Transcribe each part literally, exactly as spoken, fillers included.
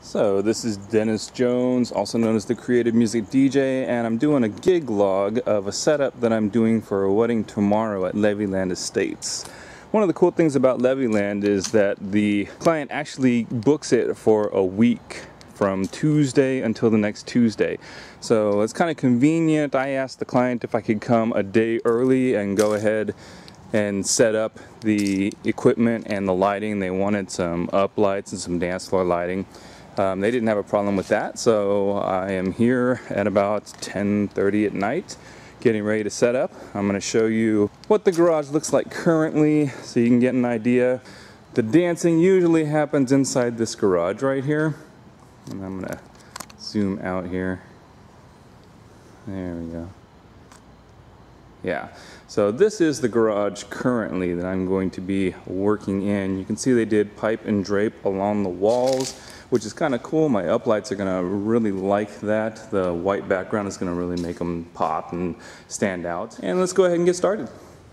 So this is Dennis Jones, also known as the Creative Music D J, and I'm doing a gig log of a setup that I'm doing for a wedding tomorrow at Levyland Estates. One of the cool things about Levyland is that the client actually books it for a week, from Tuesday until the next Tuesday. So it's kind of convenient. I asked the client if I could come a day early and go ahead and set up the equipment and the lighting. They wanted some uplights and some dance floor lighting. Um, they didn't have a problem with that, so I am here at about ten thirty at night getting ready to set up. I'm going to show you what the garage looks like currently so you can get an idea. The dancing usually happens inside this garage right here, and I'm going to zoom out here. There we go. Yeah, so this is the garage currently that I'm going to be working in. You can see they did pipe and drape along the walls, which is kind of cool. My uplights are going to really like that. The white background is going to really make them pop and stand out. And let's go ahead and get started.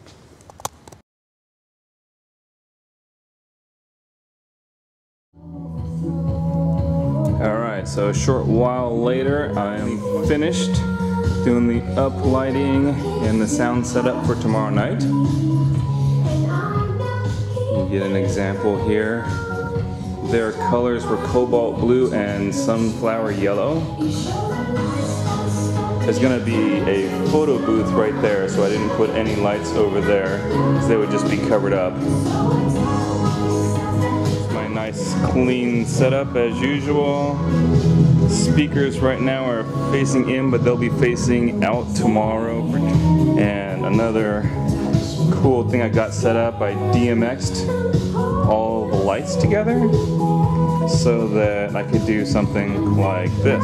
Alright, so a short while later I am finished doing the uplighting and the sound setup for tomorrow night. You get an example here. Their colors were cobalt blue and sunflower yellow. There's going to be a photo booth right there, so I didn't put any lights over there because they would just be covered up. My nice clean setup as usual. Speakers right now are facing in, but they'll be facing out tomorrow. And another cool thing I got set up, I D M X'd all the lights together so that I could do something like this.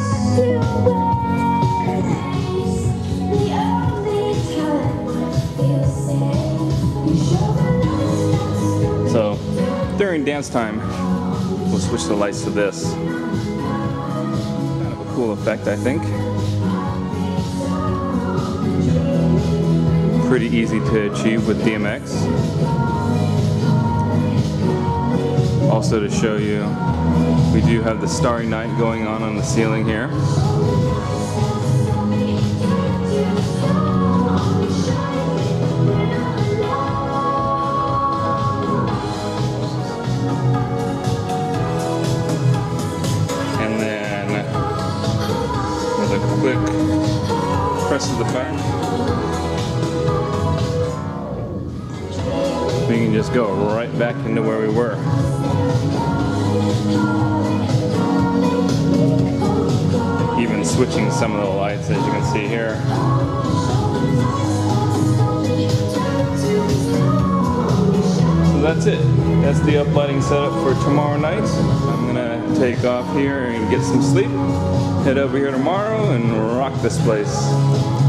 So during dance time, we'll switch the lights to this. Kind of a cool effect, I think. Pretty easy to achieve with D M X. Also to show you, we do have the Starry Night going on on the ceiling here. And then with a quick press of the button, we can just go right back into where we were. Even switching some of the lights, as you can see here. So that's it. That's the uplighting setup for tomorrow night. I'm gonna take off here and get some sleep, head over here tomorrow and rock this place.